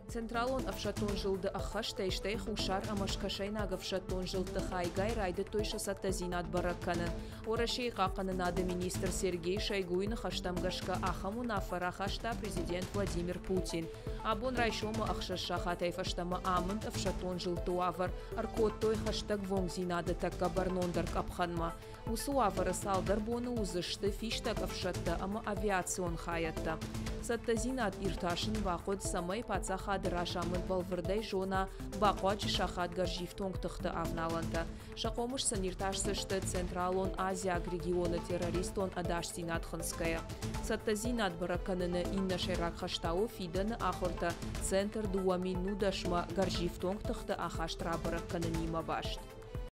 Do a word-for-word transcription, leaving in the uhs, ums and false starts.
Централон авшатон жылды ахаш тейштей хушар амашкашайнаг авшатон жылды хайгай райды тойша саттазинат баракканын. Орашей қақанынады министр Сергей Шойгуин хаштамгашка ахамун афарахашта президент Владимир Путин. Абон райшома ахшаша хатайфаштама амынт авшатон жылды авар аркоттой хаштаг вонгзинады такка барнондарк апханма. Усу авары салдар боны узышты фиштаг авшатта ама авиацион хаятта. Саттазинат ирташын вақыд самай пацахад рашамын балвырдай жона вақуач шахат гаржив тоңтықты авналанды. Шақомыш санирташсышты Централон Азия регионы террористон Адашсинат Хынская. Саттазинат бараканыны инна шайрак хаштау фиданы ахырта Центр дуамин нудашма гаржив тоңтықты ахаштра бараканынима башт.